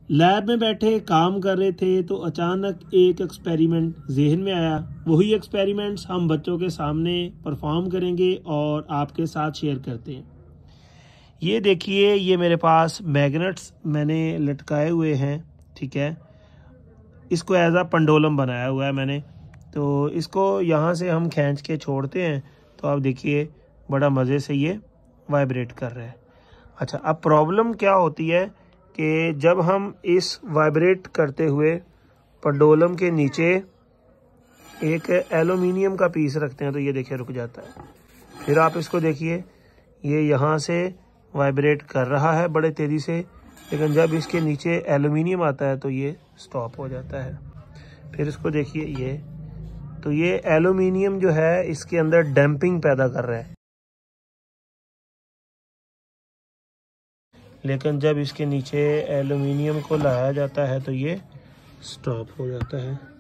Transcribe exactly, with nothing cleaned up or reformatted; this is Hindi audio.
लैब में बैठे काम कर रहे थे तो अचानक एक एक्सपेरिमेंट जहन में आया। वही एक्सपेरिमेंट्स हम बच्चों के सामने परफॉर्म करेंगे और आपके साथ शेयर करते हैं। ये देखिए, ये मेरे पास मैग्नेट्स मैंने लटकाए हुए हैं, ठीक है। इसको एज आ पंडोलम बनाया हुआ है मैंने। तो इसको यहाँ से हम खींच के छोड़ते हैं तो आप देखिए बड़ा मज़े से ये वाइब्रेट कर रहा है। अच्छा, अब प्रॉब्लम क्या होती है कि जब हम इस वाइब्रेट करते हुए पंडोलम के नीचे एक एल्युमिनियम का पीस रखते हैं तो ये देखिए रुक जाता है। फिर आप इसको देखिए, ये यहाँ से वाइब्रेट कर रहा है बड़े तेज़ी से, लेकिन जब इसके नीचे एल्युमिनियम आता है तो ये स्टॉप हो जाता है। फिर इसको देखिए, ये तो ये एल्युमिनियम जो है इसके अंदर डैम्पिंग पैदा कर रहा है, लेकिन जब इसके नीचे एल्युमिनियम को लाया जाता है तो ये स्टॉप हो जाता है।